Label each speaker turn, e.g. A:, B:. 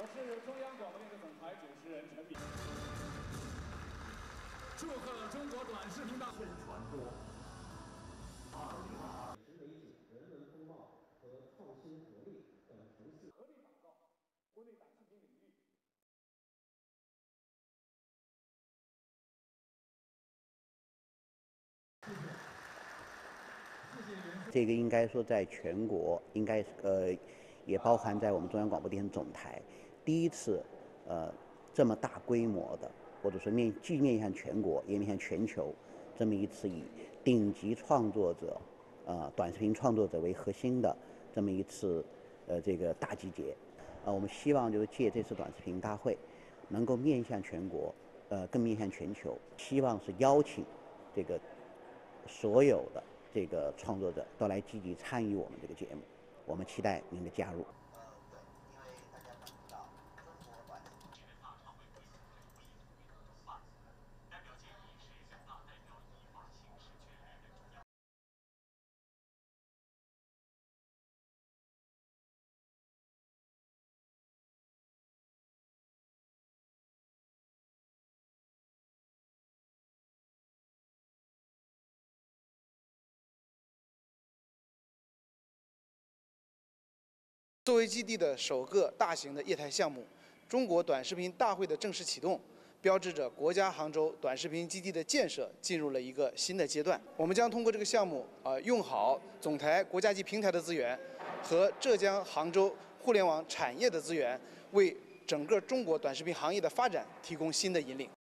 A: 我是中央广播电视总台主持人陈敏。祝贺中国短视频大会传播2022新媒体人文风貌和创新活力等城市合力打造国内短视频领域。
B: 这个应该说在全国，应该也包含在我们中央广播电视总台，第一次这么大规模的，或者说既面向全国也面向全球，这么一次以顶级创作者短视频创作者为核心的这么一次这个大集结。我们希望就是借这次短视频大会，能够面向全国，更面向全球，希望是邀请这个所有的这个创作者都来积极参与我们这个节目，我们期待您的加入。
C: 对，因为大家都知道，中国短视频人大常委会组织会议总会通过代表建议是人大代表依法行使权力的中央。
D: 作为基地的首个大型的业态项目，中国短视频大会的正式启动，标志着国家杭州短视频基地的建设进入了一个新的阶段。我们将通过这个项目，用好总台国家级平台的资源和浙江杭州互联网产业的资源，为整个中国短视频行业的发展提供新的引领。